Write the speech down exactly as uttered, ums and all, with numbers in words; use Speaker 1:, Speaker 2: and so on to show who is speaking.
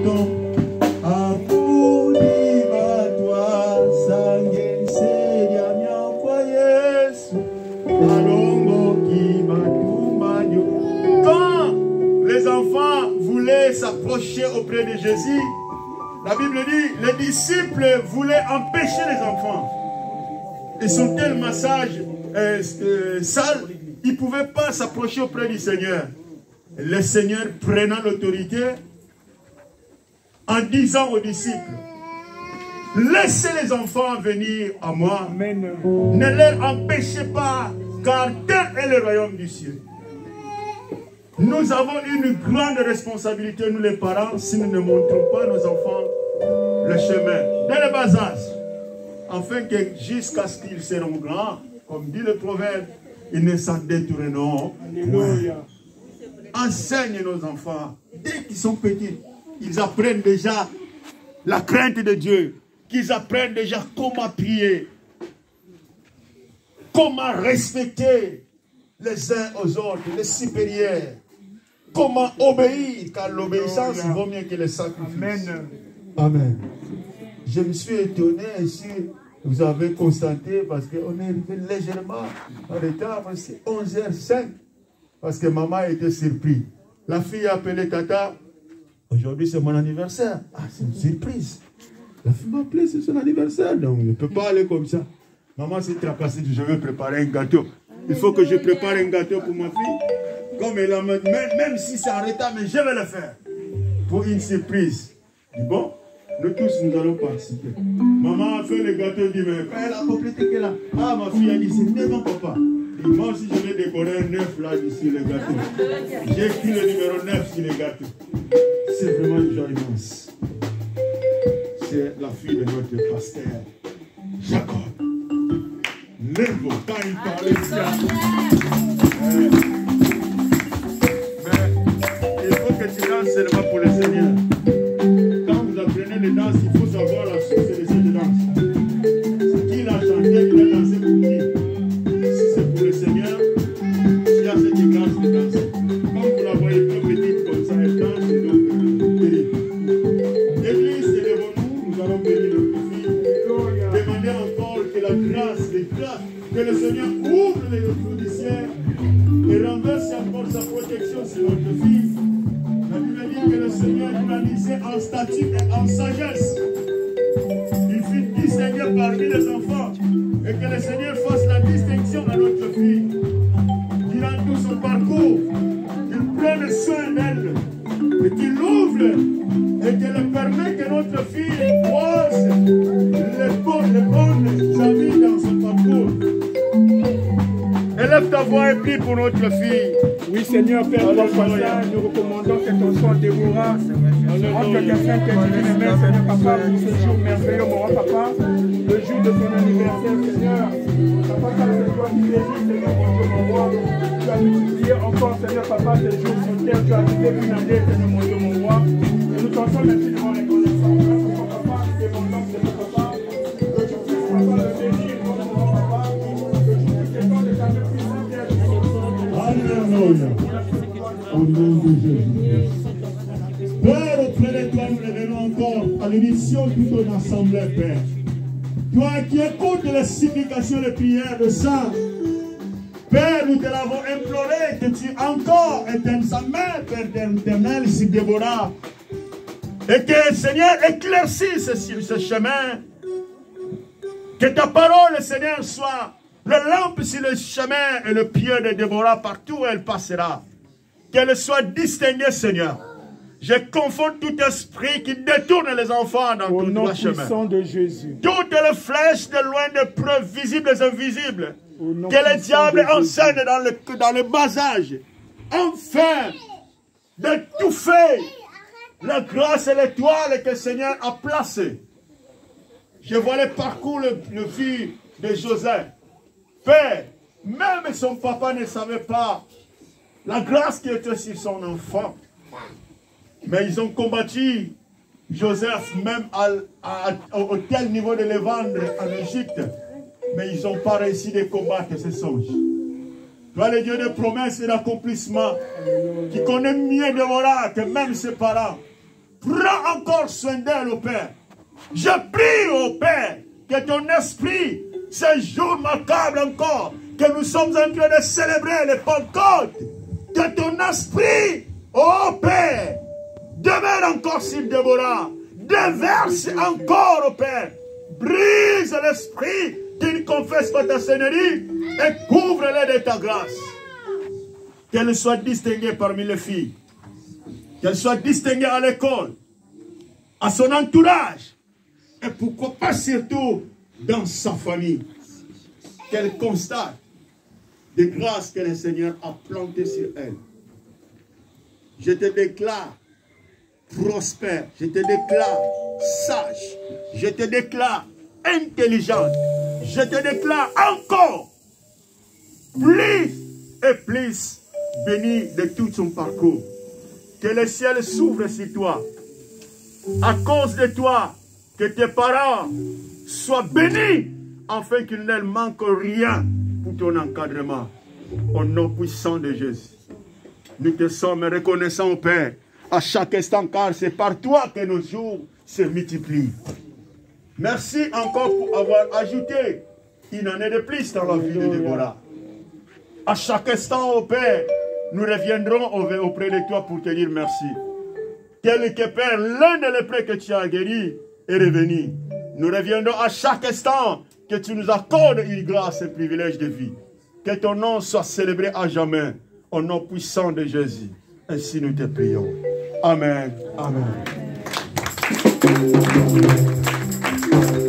Speaker 1: non. Apuni batwa sange seria nyakwa Yesu. Alongo ki batumanyo. Quand les enfants voulaient s'approcher auprès de Jésus, la Bible dit, les disciples voulaient empêcher les enfants. Ils sont tellement sages, euh, euh, sales, ils ne pouvaient pas s'approcher auprès du Seigneur. Le Seigneur prenant l'autorité, en disant aux disciples, laissez les enfants venir à moi. Amen. Ne leur empêchez pas, car tel est le royaume du ciel. Nous avons une grande responsabilité, nous les parents, si nous ne montrons pas à nos enfants le chemin, dès le bas âge, afin que jusqu'à ce qu'ils seront grands, comme dit le proverbe, ils ne s'en détourneront point. Enseigne nos enfants, dès qu'ils sont petits, ils apprennent déjà la crainte de Dieu, qu'ils apprennent déjà comment prier, comment respecter les uns aux autres, les supérieurs, comment obéir, car l'obéissance vaut mieux que le sacrifice. Amen. Amen. Je me suis étonné ici, vous avez constaté, parce qu'on est arrivé légèrement en retard, c'est onze heures cinq, parce que maman était surprise. La fille a appelé Tata, aujourd'hui c'est mon anniversaire. Ah, c'est une surprise. La fille m'a appelé, c'est son anniversaire, donc je ne peux pas aller comme ça. Maman s'est tracassée, je vais préparer un gâteau. Il faut que je prépare un gâteau pour ma fille. Comme elle a même, même si c'est en retard, mais je vais le faire. Pour une surprise. Bon, nous tous, nous allons participer. Maman a fait le gâteau, dit, mais quand elle a complété qu'elle a. Ah, ma fille a dit, c'est neuf ans, papa. Et moi aussi, je vais décorer un neuf là, sur le gâteau. J'ai écrit le numéro neuf sur le gâteau. C'est vraiment une joie immense. C'est la fille de notre pasteur, Jacob. Nervo, quand il parlait de ça. Euh, mais il faut que tu danses seulement pour le Seigneur. Quand vous apprenez les danses, il faut savoir la source de cette danse. Ce qu'il a chanté, il a dansé pour qui? Si c'est pour le Seigneur, il y a cette grâce de danser. Comme vous la voyez trop petite comme ça, elle danse et donc terrible. L'église est devant nous, nous allons bénir notre fille. Demandez encore que la grâce, les grâces, que le Seigneur ouvre les trous du ciel et renverse encore sa protection sur notre fille. La Bible dit que le Seigneur grandissait en stature et en sagesse. Il fut distingué parmi les enfants et que le Seigneur fasse la distinction à notre fille. Durant tout son parcours, qu'il prenne soin d'elle et qu'il l'ouvre et qu'elle permet que notre fille croise les bonnes, les bonnes amies dans son parcours. Élève ta voix et prie pour notre fille.
Speaker 2: Oui, Seigneur, Père, toi, Saint, nous recommandons que ton sang Déborah, entre tes saintes et divines mains, Seigneur Papa, pour ce jour merveilleux, mon roi Papa, le jour de son anniversaire, Seigneur. Papa, car c'est toi qui bénis, Seigneur, mon Dieu, mon roi. Tu as multiplié encore, Seigneur Papa, ces jours sur terre. Tu as ajouté une année, Seigneur, mon Dieu, mon roi. Et nous t'en sommes merci devant les connaissances. Grâce à ton Papa, dépendant de ton Papa, que tu puisses, Papa, le bénir, mon roi Papa, que tu puisses étendre ta puissance.
Speaker 1: Alléluia. Au nom de Jésus. Père, auprès de toi, nous revenons encore à l'émission de toute ton assemblée, Père. Toi qui écoutes les supplications, les prières de saints. Père, nous te l'avons imploré que tu encore éteignes sa main, Père éternel, sur Déborah. Et que, Seigneur, éclaircisse ce, ce chemin. Que ta parole, Seigneur, soit le lampe sur le chemin et le pied de Déborah partout où elle passera. Qu'elle soit distinguée, Seigneur. Je confonds tout esprit qui détourne les enfants dans tout le chemin.
Speaker 2: De Jésus.
Speaker 1: Toutes les flèches de loin, de preuves visibles et invisibles. Que le diable enseigne dans le, dans le bas âge. Enfin, d'étouffer la grâce et l'étoile que le Seigneur a placée. Je vois le parcours, le, le fils de Joseph. Père, même son papa ne savait pas la grâce qui était sur son enfant. Mais ils ont combattu Joseph même à, à, à, au tel niveau de les vendre en Égypte. Mais ils n'ont pas réussi de combattre ces songes. Toi, le Dieu de promesses et d'accomplissement, qui connaît mieux Déborah que même ses parents. Prends encore soin d'elle, ô Père. Je prie, ô Père, que ton esprit, ce jour macabre encore, que nous sommes en train de célébrer les Pentecôtes, que ton esprit, ô Père, demeure encore sur Déborah, déverse encore, ô Père, brise l'esprit qui ne confesse pas ta seigneurie et couvre-les de ta grâce. Qu'elle soit distinguée parmi les filles, qu'elle soit distinguée à l'école, à son entourage, et pourquoi pas surtout dans sa famille. Qu'elle constate des grâces que le Seigneur a plantées sur elle. Je te déclare prospère, je te déclare sage, je te déclare intelligente, je te déclare encore plus et plus béni de tout son parcours. Que le ciel s'ouvre sur toi. À cause de toi, que tes parents soient bénis, afin qu'il ne manque rien pour ton encadrement. Au nom puissant de Jésus. Nous te sommes reconnaissants, Père, à chaque instant, car c'est par toi que nos jours se multiplient. Merci encore pour avoir ajouté une année de plus dans la vie de Déborah. À chaque instant, ô Père, nous reviendrons auprès de toi pour te dire merci. Tel que Père, l'un des lépreux que tu as guéri est revenu. Nous reviendrons à chaque instant que tu nous accordes une grâce et privilège de vie. Que ton nom soit célébré à jamais. Au nom puissant de Jésus. Ainsi nous te prions. Amen. Amen.